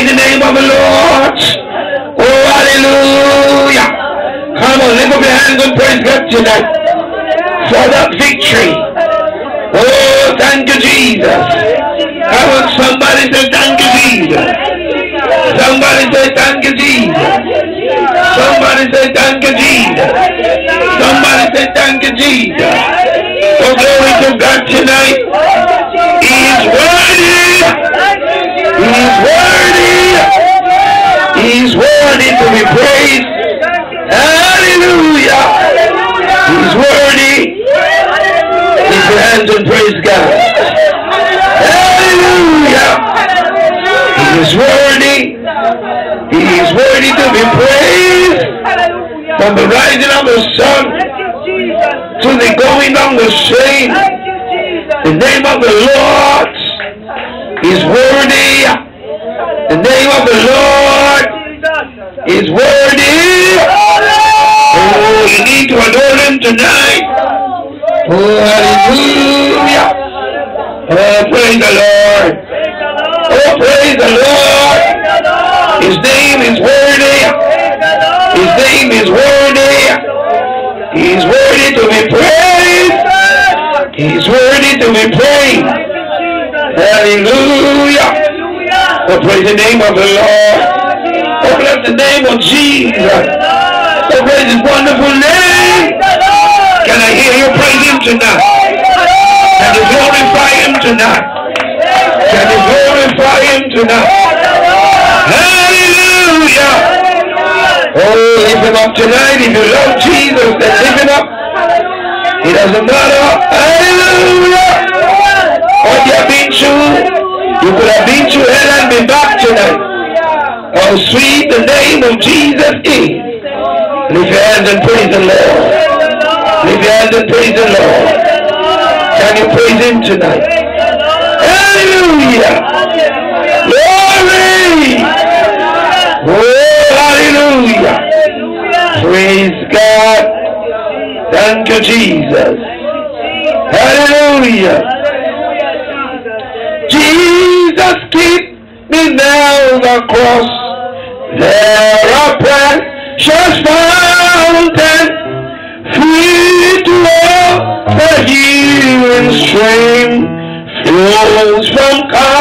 praise the name of the Lord. Oh, hallelujah. Come on, lift up your hands and praise God tonight for that victory. Oh, thank you, Jesus. Come on, somebody say thank you, Jesus. Somebody say thank you, Jesus. Somebody say thank you, Jesus. Somebody say thank you, Jesus. Oh, glory to God tonight. He is worthy. He is worthy. He is worthy to be praised. Hallelujah. He is worthy. Lift your hands and praise God. Hallelujah. He is worthy. He is worthy to be praised. From the rising of the sun to the going down the same. The name of the Lord is worthy. The name of the Lord is worthy. Oh, you need to adore him tonight. Oh, hallelujah. Oh, praise the Lord. Oh, praise the Lord. His name is worthy. His name is worthy. He is worthy to be praised. He is worthy to be praised. Hallelujah. Oh, praise the name of the Lord. Oh, bless the name of Jesus. Oh, praise his wonderful name. Can I hear you praise him tonight? Can you glorify him tonight? Can you glorify him tonight? Hallelujah. Oh, lift him up tonight. If you love Jesus, then lift him up. It doesn't matter. Hallelujah. What you have been through, you could have been through hell and be back tonight. How sweet the name of Jesus is. Lift your hands and praise the Lord. Lift your hands and praise the Lord. Can you praise him tonight? Hallelujah. Glory. Oh, hallelujah. Praise God. Thank you, Jesus. Hallelujah. Jesus, keep me now the cross. There are precious fountain, free to all the healing stream, flows from